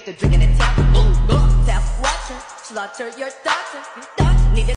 the drinking and tap. Self-watcher, slaughter your daughter.